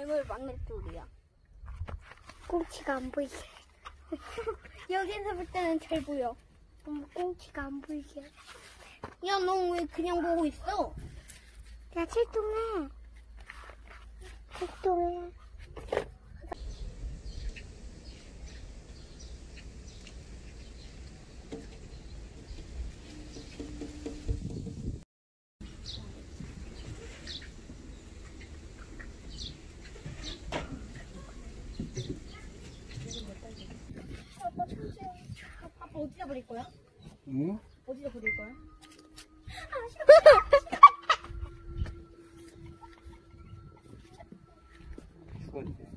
괴물 막내돌이야. 꽁치가 안 보이게. 여기서 볼 때는 잘 보여. 꽁치가 안 보이게. 야, 너 왜 그냥 보고 있어? 야, 출동해. 출동해. 아빠 어디다 버릴 거야? 응? 어디다 버릴 거야? 죽었네.